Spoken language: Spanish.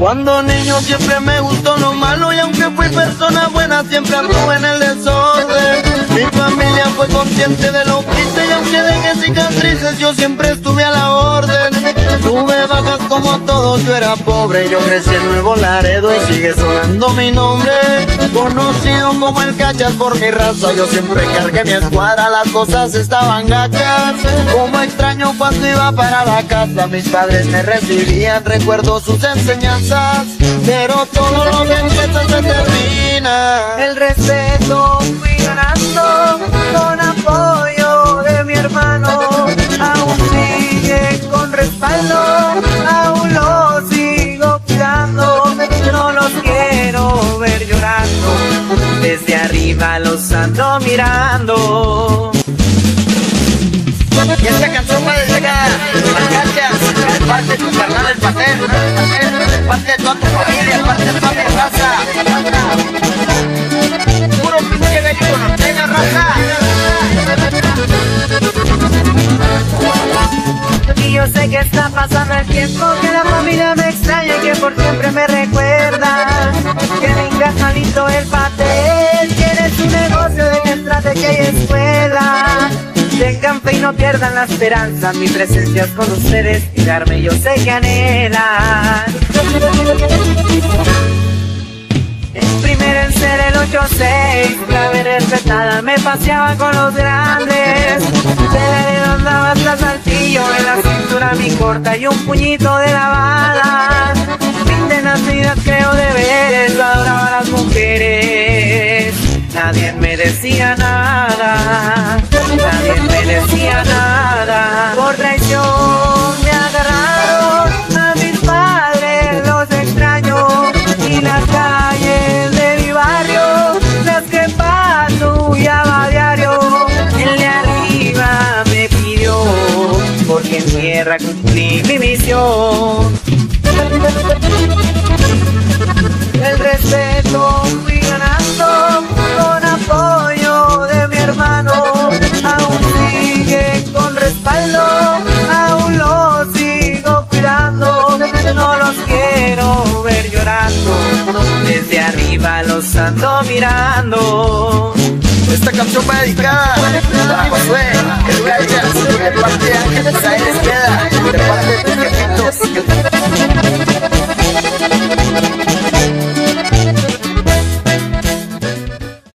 Cuando niño siempre me gustó lo malo, y aunque fui persona buena siempre anduve en el desorden. Mi familia fue consciente de lo que hice, y aunque dejé cicatrices yo siempre estuve a la orden. Tuve bajas como todos, yo era pobre, yo crecí en Nuevo Laredo y sigue sonando mi nombre. Conocido como el Cachas por mi raza, yo siempre cargué mi escuadra, las cosas estaban gachas. Como extraño cuando iba para la casa, mis padres me recibían, recuerdo sus enseñanzas, pero todo lo que empieza se termina. El respeto fui ganando con apoyo de mi hermano, aún sigue con respaldo, aún lo sigo cuidando, no los quiero ver llorando, desde arriba los ando mirando. Y esta canción va dedicada a Cachas, parte de tu carnal el Pater, parte de toda tu familia, parte de toda mi raza. Puro pinche bello norteño, raza. Y yo sé que está pasando el tiempo, que la familia me extraña y que por siempre me recuerda que mi carnalito el Pater tiene su negocio de mientras de que hay escuela. Tengan fe y no pierdan la esperanza, mi presencia es con ustedes y darme yo sé que anhelan. El primero en ser el 8-6, clave respetada, me paseaba con los grandes. De la andaba hasta Saltillo, en la cintura mi corta y un puñito de lavada. Fin de nacidas creo deberes, adoraba a las mujeres. Nadie me decía nada, nadie me decía nada. Por traición me agarraron a mis padres, los extraño. Y las calles de mi barrio, las que patrullaba a diario. El de arriba me pidió, porque en tierra cumplí mi misión. El respeto fui ganando con apoyo de mi hermano, aún sigue con respaldo, aún lo sigo cuidando, no los quiero ver llorando, desde arriba los ando mirando. Esta canción va dedicada a Josué, el Cachas, de parte de Ángeles Aires.